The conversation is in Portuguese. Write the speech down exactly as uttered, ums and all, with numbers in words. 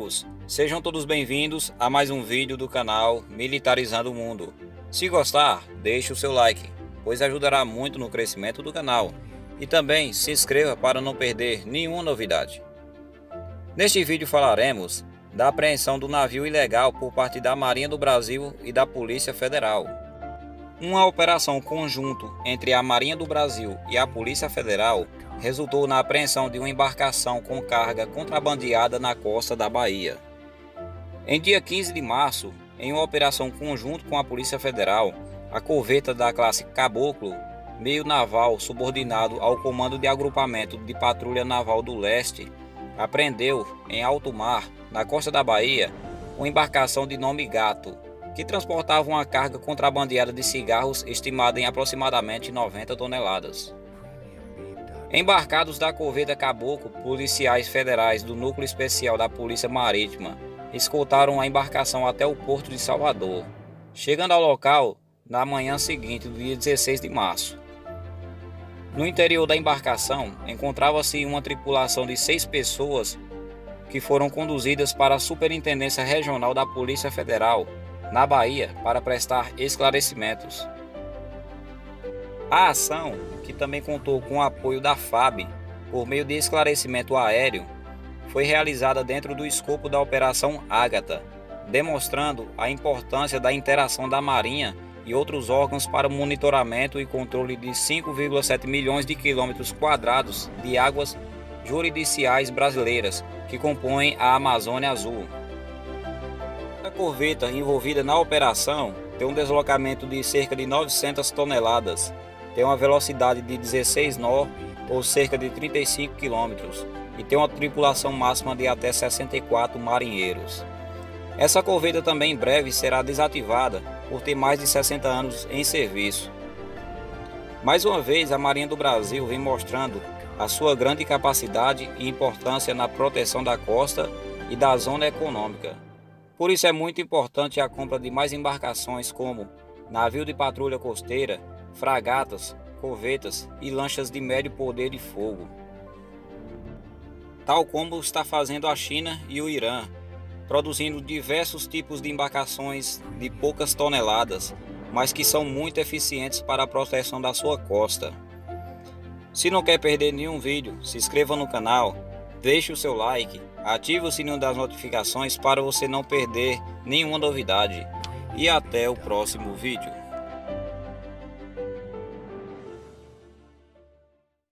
amigos, sejam todos bem-vindos a mais um vídeo do canal Militarizando o Mundo. Se gostar, deixe o seu like, pois ajudará muito no crescimento do canal. E também se inscreva para não perder nenhuma novidade. Neste vídeo falaremos da apreensão do navio ilegal por parte da Marinha do Brasil e da Polícia Federal. Uma operação conjunta entre a Marinha do Brasil e a Polícia Federal resultou na apreensão de uma embarcação com carga contrabandeada na costa da Bahia. Em dia quinze de março, em uma operação conjunta com a Polícia Federal, a corveta da classe Caboclo, meio naval subordinado ao Comando de Agrupamento de Patrulha Naval do Leste, apreendeu em alto mar, na costa da Bahia, uma embarcação de nome Gato, que transportava uma carga contrabandeada de cigarros estimada em aproximadamente noventa toneladas. Embarcados da corveta Caboclo, policiais federais do Núcleo Especial da Polícia Marítima escoltaram a embarcação até o porto de Salvador, chegando ao local na manhã seguinte do dia dezesseis de março. No interior da embarcação encontrava-se uma tripulação de seis pessoas que foram conduzidas para a Superintendência Regional da Polícia Federal, na Bahia, para prestar esclarecimentos. A ação, que também contou com o apoio da F A B por meio de esclarecimento aéreo, foi realizada dentro do escopo da Operação Ágata, demonstrando a importância da interação da Marinha e outros órgãos para o monitoramento e controle de cinco vírgula sete milhões de quilômetros quadrados de águas jurisdicionais brasileiras que compõem a Amazônia Azul. A corveta envolvida na operação tem um deslocamento de cerca de novecentas toneladas, tem uma velocidade de dezesseis nós, ou cerca de trinta e cinco quilômetros, e tem uma tripulação máxima de até sessenta e quatro marinheiros. Essa corveta também em breve será desativada por ter mais de sessenta anos em serviço. Mais uma vez, a Marinha do Brasil vem mostrando a sua grande capacidade e importância na proteção da costa e da zona econômica. Por isso é muito importante a compra de mais embarcações como navio de patrulha costeira, fragatas, corvetas e lanchas de médio poder de fogo, tal como está fazendo a China e o Irã, produzindo diversos tipos de embarcações de poucas toneladas, mas que são muito eficientes para a proteção da sua costa. Se não quer perder nenhum vídeo, se inscreva no canal, deixe o seu like, ative o sininho das notificações para você não perder nenhuma novidade. E até o próximo vídeo.